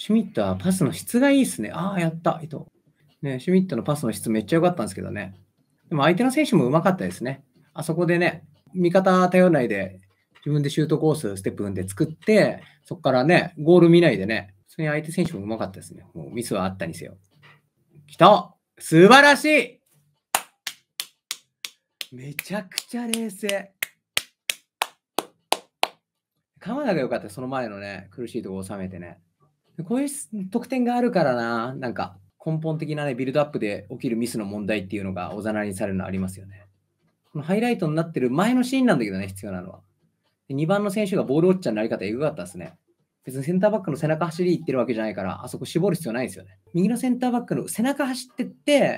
シュミットはパスの質がいいっすね。ああ、やった、伊藤。ね、シュミットのパスの質めっちゃ良かったんですけどね。でも相手の選手も上手かったですね。あそこでね、味方頼らないで、自分でシュートコース、ステップ踏んで作って、そこからね、ゴール見ないでね、普通に相手選手も上手かったですね。もうミスはあったにせよ。来た！素晴らしい！めちゃくちゃ冷静。鎌田が良かった、その前のね、苦しいところを収めてね。こういう得点があるからな、なんか根本的なね、ビルドアップで起きるミスの問題っていうのがおざなりにされるのありますよね。このハイライトになってる前のシーンなんだけどね、必要なのは。2番の選手がボールウォッチャーになり方エグかったですね。別にセンターバックの背中走り行ってるわけじゃないから、あそこ絞る必要ないですよね。右のセンターバックの背中走ってって、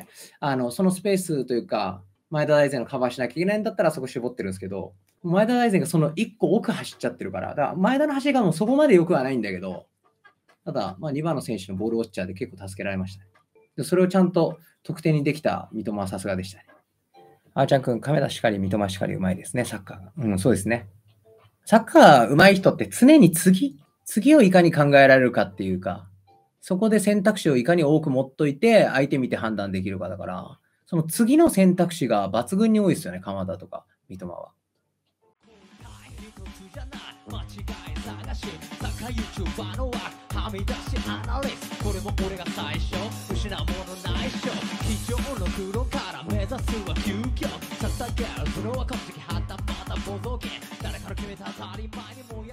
そのスペースというか、前田大然のカバーしなきゃいけないんだったらあそこ絞ってるんですけど、前田大然がその1個奥走っちゃってるから、だから前田の走りがもうそこまで良くはないんだけど、ただ、2番の選手のボールウォッチャーで結構助けられましたね。でそれをちゃんと得点にできた三笘はさすがでしたね。あーちゃんくん、亀田しかり、三笘しかりうまいですね、サッカーが。うん、そうですね。サッカー上手い人って常に次をいかに考えられるかっていうか、そこで選択肢をいかに多く持っといて、相手見て判断できるかだから、その次の選択肢が抜群に多いですよね、鎌田とか三笘は。YouTuber の枠はみ出しアナリストこれも俺が最初失うものないっしょ机上の黒から目指すは究極捧げるそれはこの時はたまたボゾケ誰から決めた当たり前にも